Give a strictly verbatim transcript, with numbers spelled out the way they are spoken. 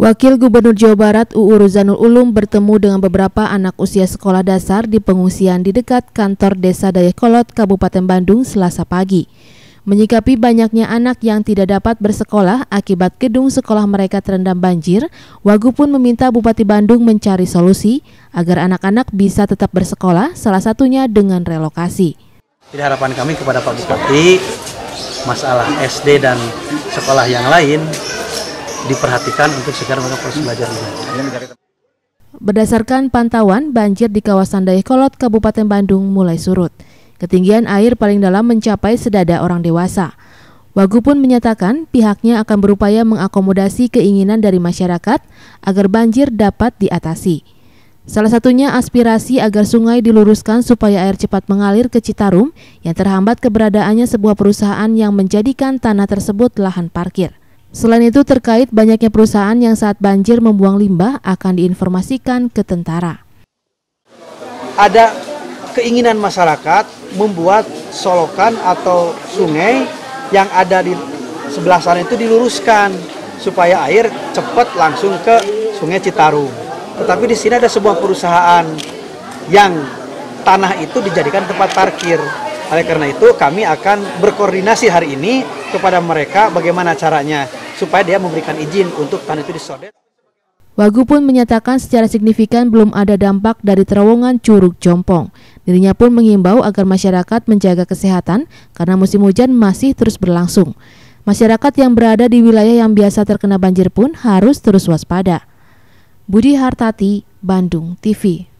Wakil Gubernur Jawa Barat U U Ruzanul Ulum bertemu dengan beberapa anak usia sekolah dasar di pengungsian di dekat kantor Desa Dayakolot, Kabupaten Bandung, Selasa pagi. Menyikapi banyaknya anak yang tidak dapat bersekolah akibat gedung sekolah mereka terendam banjir, Wagub pun meminta Bupati Bandung mencari solusi agar anak-anak bisa tetap bersekolah, salah satunya dengan relokasi. Jadi harapan kami kepada Pak Bupati, masalah S D dan sekolah yang lain diperhatikan untuk segera melakukan proses belajar. Berdasarkan pantauan, banjir di kawasan Dayakolot, Kabupaten Bandung mulai surut. Ketinggian air paling dalam mencapai sedada orang dewasa. Wagub pun menyatakan pihaknya akan berupaya mengakomodasi keinginan dari masyarakat agar banjir dapat diatasi. Salah satunya aspirasi agar sungai diluruskan supaya air cepat mengalir ke Citarum yang terhambat keberadaannya sebuah perusahaan yang menjadikan tanah tersebut lahan parkir. Selain itu, terkait banyaknya perusahaan yang saat banjir membuang limbah akan diinformasikan ke tentara. Ada keinginan masyarakat membuat solokan atau sungai yang ada di sebelah sana itu diluruskan supaya air cepat langsung ke Sungai Citarum. Tetapi di sini ada sebuah perusahaan yang tanah itu dijadikan tempat parkir. Oleh karena itu kami akan berkoordinasi hari ini kepada mereka bagaimana caranya supaya dia memberikan izin untuk tanah itu disodet. Wagub pun menyatakan secara signifikan belum ada dampak dari terowongan Curug Jompong. Dirinya pun mengimbau agar masyarakat menjaga kesehatan karena musim hujan masih terus berlangsung. Masyarakat yang berada di wilayah yang biasa terkena banjir pun harus terus waspada. Budi Hartati, Bandung T V.